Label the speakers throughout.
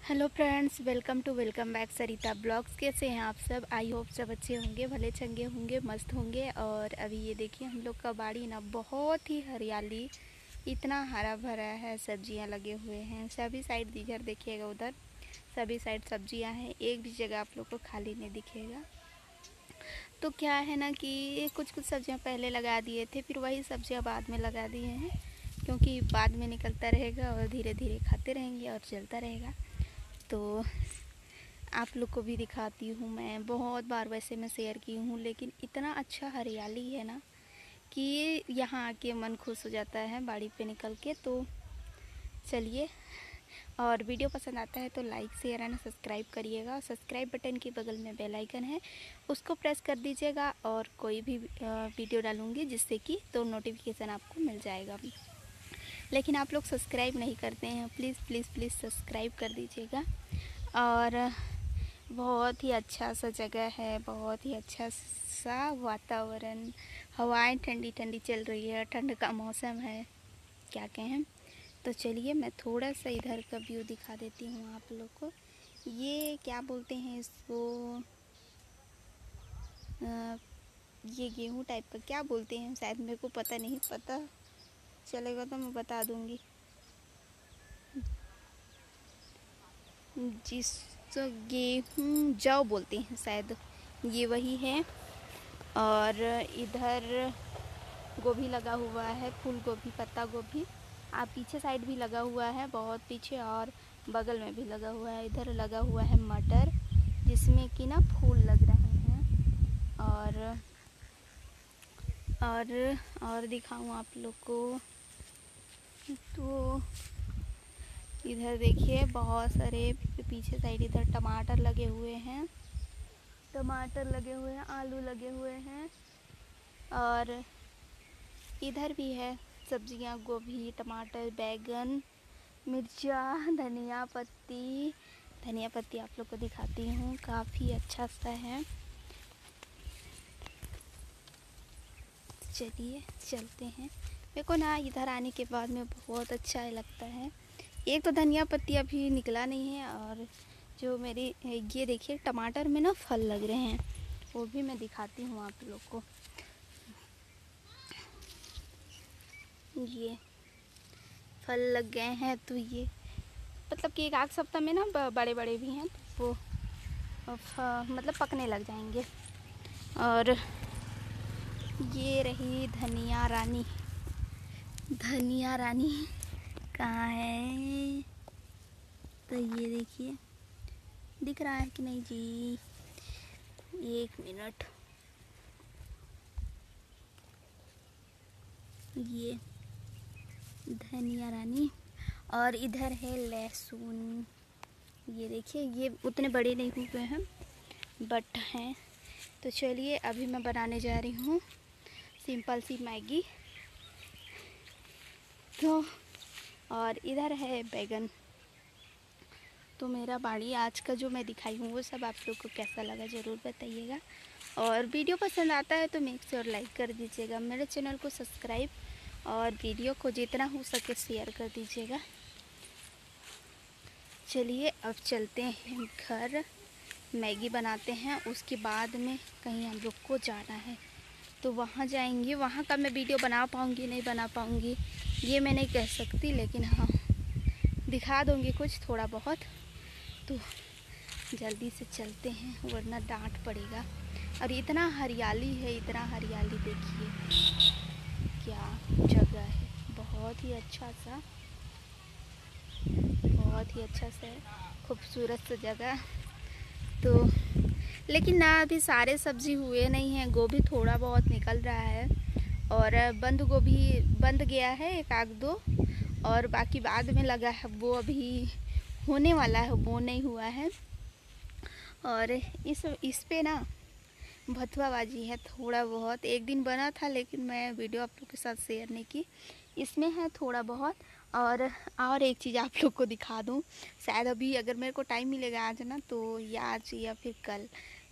Speaker 1: Hello friends, welcome back Sarita blogs. कैसे हैं आप सब? आई होप सब अच्छे होंगे, भले चंगे होंगे, मस्त होंगे। और अभी ये देखिए हम लोग का बाड़ी ना बहुत ही हरियाली, इतना हरा भरा है, सब्जियां लगे हुए हैं सभी साइड। इधर देखिएगा, उधर सभी साइड सब्जियां हैं, एक भी जगह आप लोग को खाली नहीं दिखेगा। तो क्या है ना कि कुछ कुछ सब्जियां पहले लगा दिए थे, फिर वही सब्जियां बाद में लगा दिए हैं, क्योंकि बाद में निकलता रहेगा और धीरे धीरे खाते रहेंगे और चलता रहेगा। तो आप लोग को भी दिखाती हूँ। मैं बहुत बार वैसे मैं शेयर की हूँ, लेकिन इतना अच्छा हरियाली है ना कि यहाँ आके मन खुश हो जाता है बाड़ी पे निकल के। तो चलिए, और वीडियो पसंद आता है तो लाइक शेयर एंड सब्सक्राइब करिएगा। सब्सक्राइब बटन के बगल में बेल आइकन है, उसको प्रेस कर दीजिएगा, और कोई भी वीडियो डालूँगी जिससे कि तो नोटिफिकेशन आपको मिल जाएगा। लेकिन आप लोग सब्सक्राइब नहीं करते हैं, प्लीज़ प्लीज़ प्लीज़ सब्सक्राइब कर दीजिएगा। और बहुत ही अच्छा सा जगह है, बहुत ही अच्छा सा वातावरण, हवाएं ठंडी ठंडी चल रही है, ठंड का मौसम है, क्या कहें। तो चलिए मैं थोड़ा सा इधर का व्यू दिखा देती हूँ आप लोग को। ये क्या बोलते हैं इसको, ये गेहूँ टाइप का क्या बोलते हैं शायद, मेरे को पता नहीं, पता चलेगा तो मैं बता दूँगी। जिस गेहूँ जौ बोलते हैं शायद, ये वही है। और इधर गोभी लगा हुआ है, फूल गोभी, पत्ता गोभी। आप पीछे साइड भी लगा हुआ है, बहुत पीछे, और बगल में भी लगा हुआ है। इधर लगा हुआ है मटर, जिसमें कि ना फूल लग रहे हैं। और दिखाऊं आप लोग को तो इधर देखिए बहुत सारे पीछे साइड इधर टमाटर लगे हुए हैं, आलू लगे हुए हैं। और इधर भी है सब्जियां, गोभी, टमाटर, बैगन, मिर्चा, धनिया पत्ती आप लोग को दिखाती हूँ, काफ़ी अच्छा सा है। चलिए चलते हैं। मेरे को ना इधर आने के बाद में बहुत अच्छा लगता है। एक तो धनिया पत्ती अभी निकला नहीं है, और जो मेरी ये देखिए टमाटर में ना फल लग रहे हैं, वो भी मैं दिखाती हूँ आप लोग को। ये फल लग गए हैं, तो ये मतलब कि एक आध सप्ताह में ना बड़े बड़े भी हैं, तो वो मतलब पकने लग जाएंगे। और ये रही धनिया रानी कहाँ है? तो ये देखिए, दिख रहा है कि नहीं जी? एक मिनट, ये धनिया रानी। और इधर है लहसुन, ये देखिए, ये उतने बड़े नहीं हुए हैं बट हैं। तो चलिए अभी मैं बनाने जा रही हूँ सिंपल सी मैगी। तो और इधर है बैगन। तो मेरा बाड़ी आज का जो मैं दिखाई हूँ वो सब आप लोग को कैसा लगा ज़रूर बताइएगा। और वीडियो पसंद आता है तो मेक श्योर लाइक कर दीजिएगा, मेरे चैनल को सब्सक्राइब, और वीडियो को जितना हो सके शेयर कर दीजिएगा। चलिए अब चलते हैं घर, मैगी बनाते हैं, उसके बाद में कहीं हम लोग को जाना है, तो वहाँ जाएंगे। वहाँ का मैं वीडियो बना पाऊँगी नहीं बना पाऊँगी ये मैं नहीं कह सकती, लेकिन हाँ दिखा दूँगी कुछ थोड़ा बहुत। तो जल्दी से चलते हैं वरना डांट पड़ेगा। और इतना हरियाली है, इतना हरियाली, देखिए क्या जगह है, बहुत ही अच्छा सा है, खूबसूरत सा जगह। तो लेकिन ना अभी सारे सब्जी हुए नहीं हैं, गोभी थोड़ा बहुत निकल रहा है, और बंद गोभी बंद गया है एक आध दो, और बाकी बाद में लगा है, वो अभी होने वाला है, वो नहीं हुआ है। और इस पे ना भथुआबाजी है थोड़ा बहुत, एक दिन बना था लेकिन मैं वीडियो आप लोग के साथ शेयर नहीं की। इसमें है थोड़ा बहुत। और एक चीज़ आप लोग को दिखा दूँ, शायद अभी अगर मेरे को टाइम मिलेगा आज ना, तो या आज या फिर कल,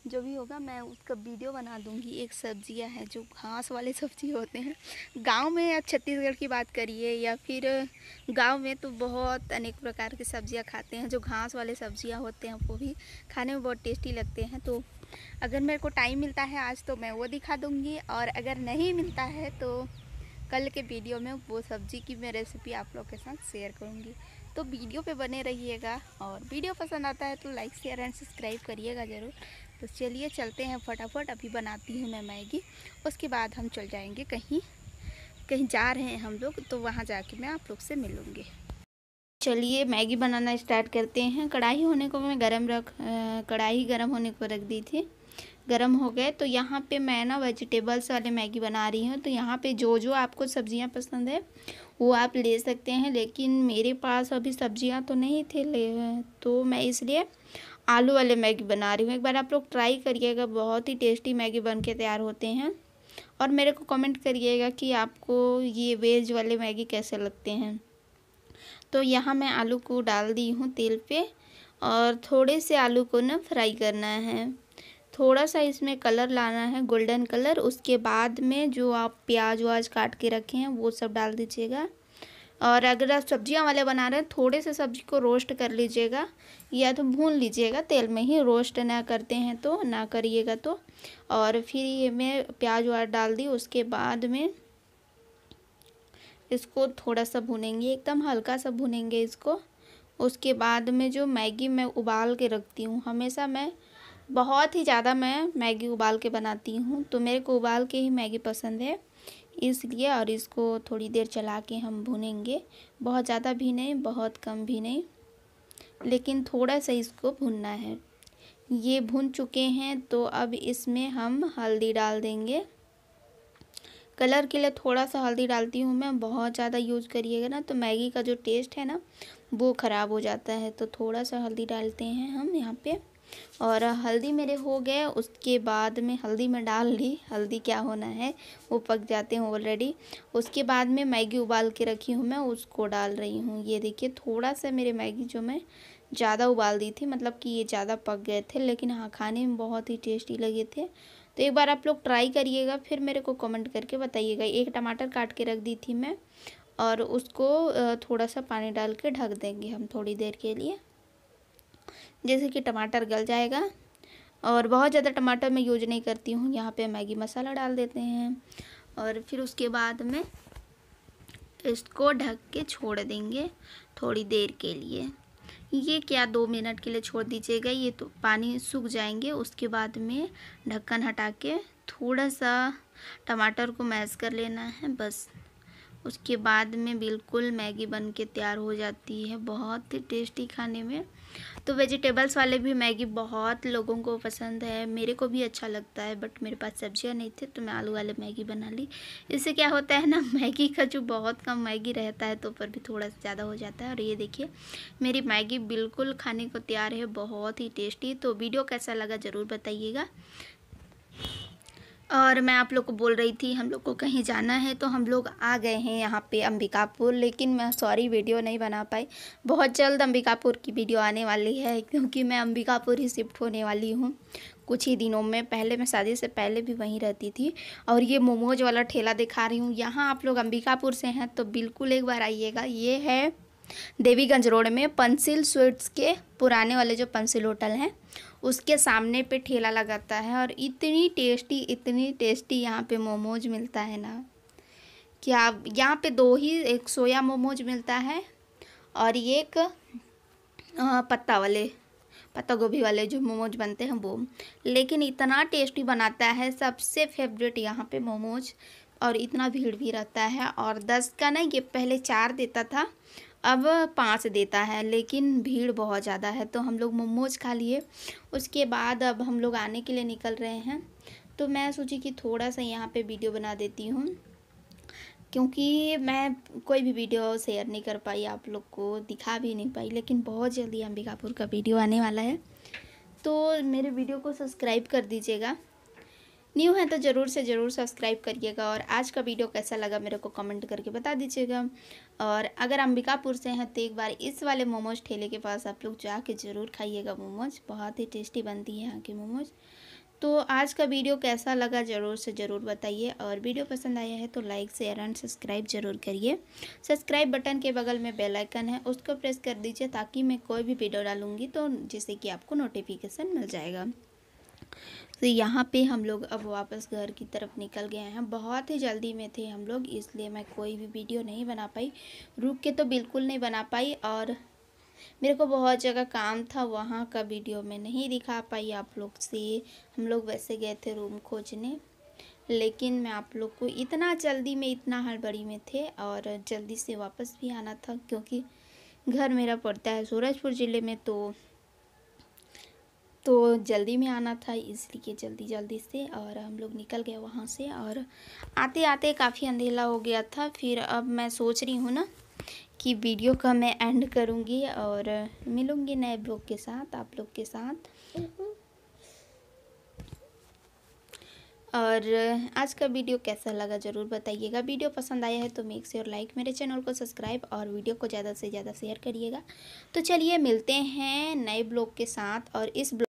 Speaker 1: जो भी होगा मैं उसका वीडियो बना दूंगी। एक सब्जियां हैं जो घास वाले सब्जी होते हैं, गांव में या छत्तीसगढ़ की बात करिए या फिर गांव में तो बहुत अनेक प्रकार की सब्जियां खाते हैं। जो घास वाले सब्जियां होते हैं वो भी खाने में बहुत टेस्टी लगते हैं। तो अगर मेरे को टाइम मिलता है आज तो मैं वो दिखा दूंगी, और अगर नहीं मिलता है तो कल के वीडियो में वो सब्ज़ी की मैं रेसिपी आप लोग के साथ शेयर करूँगी। तो वीडियो पे बने रहिएगा, और वीडियो पसंद आता है तो लाइक शेयर एंड सब्सक्राइब करिएगा ज़रूर। तो चलिए चलते हैं फटाफट, अभी बनाती हूँ मैं मैगी, उसके बाद हम चल जाएंगे कहीं कहीं जा रहे हैं हम लोग, तो वहाँ जाके मैं आप लोग से मिलूँगी। चलिए मैगी बनाना स्टार्ट करते हैं। कढ़ाई होने को मैं कढ़ाई गरम होने को रख दी थी। गरम हो गए तो यहाँ पे मैं ना वेजिटेबल्स वाले मैगी बना रही हूँ। तो यहाँ पे जो जो आपको सब्जियाँ पसंद है वो आप ले सकते हैं, लेकिन मेरे पास अभी सब्जियाँ तो नहीं थे तो मैं इसलिए आलू वाले मैगी बना रही हूँ। एक बार आप लोग ट्राई करिएगा, बहुत ही टेस्टी मैगी बन के तैयार होते हैं। और मेरे को कमेंट करिएगा कि आपको ये वेज वाले मैगी कैसे लगते हैं। तो यहाँ मैं आलू को डाल दी हूँ तेल पे, और थोड़े से आलू को ना फ्राई करना है। थोड़ा सा इसमें कलर लाना है, गोल्डन कलर। उसके बाद में जो आप प्याज वाज काट के रखे हैं वो सब डाल दीजिएगा। और अगर आप सब्जियां वाले बना रहे हैं थोड़े से सब्जी को रोस्ट कर लीजिएगा, या तो भून लीजिएगा तेल में ही। रोस्ट ना करते हैं तो ना करिएगा तो। और फिर ये मैं प्याज वाज डाल दी। उसके बाद में इसको थोड़ा सा भूनेंगे, एकदम हल्का सा भूनेंगे इसको। उसके बाद में जो मैगी मैं उबाल के रखती हूँ, हमेशा मैं बहुत ही ज़्यादा मैं मैगी उबाल के बनाती हूँ, तो मेरे को उबाल के ही मैगी पसंद है इसलिए। और इसको थोड़ी देर चला के हम भूनेंगे, बहुत ज़्यादा भी नहीं बहुत कम भी नहीं, लेकिन थोड़ा सा इसको भूनना है। ये भून चुके हैं तो अब इसमें हम हल्दी डाल देंगे। कलर के लिए थोड़ा सा हल्दी डालती हूँ मैं, बहुत ज़्यादा यूज़ करिएगा ना तो मैगी का जो टेस्ट है ना वो ख़राब हो जाता है। तो थोड़ा सा हल्दी डालते हैं हम यहाँ पे। और हल्दी मेरे हो गए, उसके बाद में हल्दी में डाल ली। हल्दी क्या होना है, वो पक जाते हैं ऑलरेडी। उसके बाद में मैगी उबाल के रखी हूँ मैं, उसको डाल रही हूँ। ये देखिए थोड़ा सा मेरे मैगी जो मैं ज़्यादा उबाल दी थी, मतलब कि ये ज़्यादा पक गए थे, लेकिन हाँ खाने में बहुत ही टेस्टी लगे थे। तो एक बार आप लोग ट्राई करिएगा, फिर मेरे को कमेंट करके बताइएगा। एक टमाटर काट के रख दी थी मैं, और उसको थोड़ा सा पानी डाल के ढक देंगे हम थोड़ी देर के लिए, जैसे कि टमाटर गल जाएगा। और बहुत ज़्यादा टमाटर मैं यूज नहीं करती हूँ। यहाँ पे मैगी मसाला डाल देते हैं, और फिर उसके बाद में इसको ढक के छोड़ देंगे थोड़ी देर के लिए। ये क्या 2 मिनट के लिए छोड़ दीजिएगा, ये तो पानी सूख जाएंगे। उसके बाद में ढक्कन हटा के थोड़ा सा टमाटर को मैश कर लेना है बस। उसके बाद में बिल्कुल मैगी बन के तैयार हो जाती है, बहुत ही टेस्टी खाने में। तो वेजिटेबल्स वाले भी मैगी बहुत लोगों को पसंद है, मेरे को भी अच्छा लगता है, बट मेरे पास सब्जियां नहीं थी तो मैं आलू वाले मैगी बना ली। इससे क्या होता है ना, मैगी का जो बहुत कम मैगी रहता है तो पर भी थोड़ा सा ज़्यादा हो जाता है। और ये देखिए मेरी मैगी बिल्कुल खाने को तैयार है, बहुत ही टेस्टी। तो वीडियो कैसा लगा ज़रूर बताइएगा। और मैं आप लोग को बोल रही थी हम लोग को कहीं जाना है, तो हम लोग आ गए हैं यहाँ पे अंबिकापुर, लेकिन मैं सॉरी वीडियो नहीं बना पाई। बहुत जल्द अंबिकापुर की वीडियो आने वाली है, क्योंकि मैं अंबिकापुर ही शिफ्ट होने वाली हूँ कुछ ही दिनों में। पहले मैं शादी से पहले भी वहीं रहती थी। और ये मोमोज वाला ठेला दिखा रही हूँ, यहाँ आप लोग अंबिकापुर से हैं तो बिल्कुल एक बार आइएगा। ये है देवीगंज रोड में पंसिल स्वीट्स के पुराने वाले जो पंसिल होटल हैं उसके सामने पे ठेला लगाता है। और इतनी टेस्टी यहाँ पे मोमोज मिलता है ना, क्या यहाँ पे 2 ही, एक सोया मोमोज मिलता है और एक पत्ता गोभी वाले जो मोमोज बनते हैं वो। लेकिन इतना टेस्टी बनाता है, सबसे फेवरेट यहाँ पे मोमोज। और इतना भीड़ भी रहता है, और 10 का नहीं, ये पहले 4 देता था, अब 5 देता है, लेकिन भीड़ बहुत ज़्यादा है। तो हम लोग मोमोज खा लिए, उसके बाद अब हम लोग आने के लिए निकल रहे हैं। तो मैं सोची कि थोड़ा सा यहाँ पे वीडियो बना देती हूँ, क्योंकि मैं कोई भी वीडियो शेयर नहीं कर पाई, आप लोग को दिखा भी नहीं पाई। लेकिन बहुत जल्दी अंबिकापुर का वीडियो आने वाला है, तो मेरे वीडियो को सब्सक्राइब कर दीजिएगा। न्यू है तो ज़रूर से ज़रूर सब्सक्राइब करिएगा। और आज का वीडियो कैसा लगा मेरे को कमेंट करके बता दीजिएगा। और अगर अंबिकापुर से हैं तो एक बार इस वाले मोमोज ठेले के पास आप लोग जाके ज़रूर खाइएगा मोमोज, बहुत ही टेस्टी बनती है यहाँ की मोमोज। तो आज का वीडियो कैसा लगा ज़रूर से ज़रूर बताइए, और वीडियो पसंद आया है तो लाइक शेयर एंड सब्सक्राइब ज़रूर करिए। सब्सक्राइब बटन के बगल में बेल आइकन है, उसको प्रेस कर दीजिए ताकि मैं कोई भी वीडियो डालूँगी तो जिससे कि आपको नोटिफिकेशन मिल जाएगा। तो यहाँ पे हम लोग अब वापस घर की तरफ निकल गए हैं। बहुत ही जल्दी में थे हम लोग, इसलिए मैं कोई भी वीडियो नहीं बना पाई, रुक के तो बिल्कुल नहीं बना पाई, और मेरे को बहुत जगह काम था, वहाँ का वीडियो मैं नहीं दिखा पाई आप लोग से। हम लोग वैसे गए थे रूम खोजने, लेकिन मैं आप लोग को इतना जल्दी में, इतना हड़बड़ी में थे और जल्दी से वापस भी आना था, क्योंकि घर मेरा पड़ता है सूरजपुर ज़िले में, तो जल्दी में आना था, इसलिए जल्दी जल्दी से और हम लोग निकल गए वहाँ से। और आते आते काफ़ी अंधेरा हो गया था। फिर अब मैं सोच रही हूँ ना कि वीडियो का मैं एंड करूँगी और मिलूँगी नए ब्लॉग के साथ आप लोग के साथ। और आज का वीडियो कैसा लगा ज़रूर बताइएगा। वीडियो पसंद आया है तो मेक श्योर लाइक, मेरे चैनल को सब्सक्राइब और वीडियो को ज़्यादा से ज़्यादा शेयर करिएगा। तो चलिए मिलते हैं नए ब्लॉग के साथ, और इस